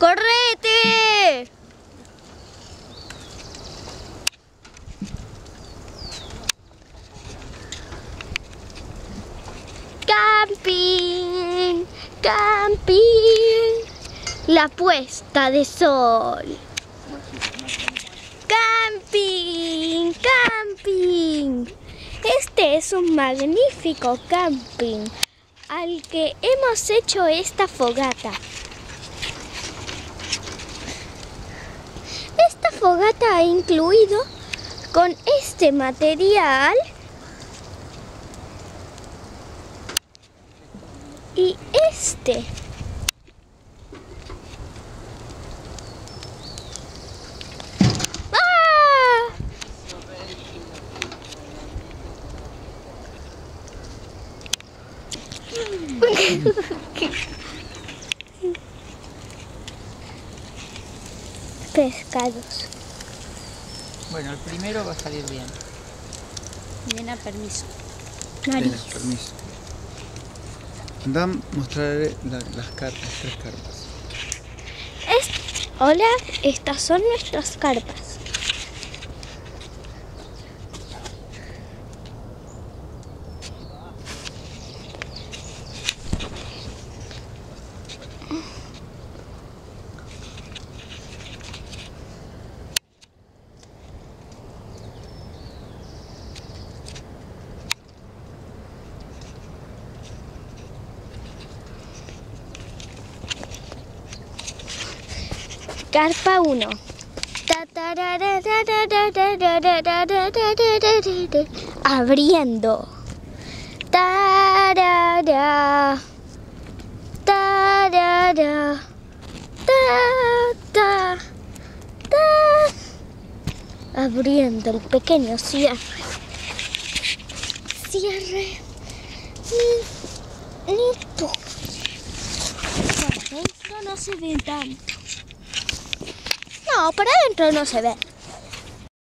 ¡Correte! Camping, camping, la puesta de sol. Camping, camping. Este es un magnífico camping al que hemos hecho esta fogata. Esta fogata ha incluido con este material y este. ¡Ah! Pescados. Bueno, el primero va a salir bien. Nena, permiso. Nariz. Permiso. Anda a mostrarle las carpas, 3 carpas. Hola, estas son nuestras carpas. Carpa 1. Abriendo. Tarara. Tarara. Ta, ta, ta. Abriendo el pequeño cierre. Cierre. Listo. Por dentro no se ve tanto. No, por adentro no se ve.